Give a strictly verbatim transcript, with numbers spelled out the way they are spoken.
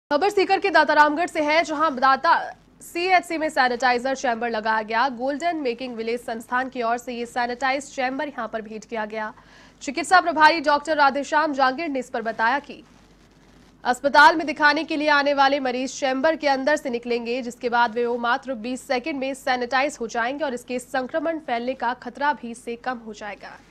खबर सीकर के दातारामगढ़ से है, जहां दाता सीएचसी में सैनिटाइजर चैम्बर लगाया गया। गोल्डन मेकिंग विलेज संस्थान की ओर से ये सैनिटाइज चैम्बर यहां पर भेंट किया गया। चिकित्सा प्रभारी डॉक्टर राधेश्याम जांगिड़ ने इस पर बताया कि अस्पताल में दिखाने के लिए आने वाले मरीज चैम्बर के अंदर से निकलेंगे, जिसके बाद वे वो मात्र बीस सेकंड में सैनिटाइज हो जाएंगे और इसके संक्रमण फैलने का खतरा भी इससे कम हो जाएगा।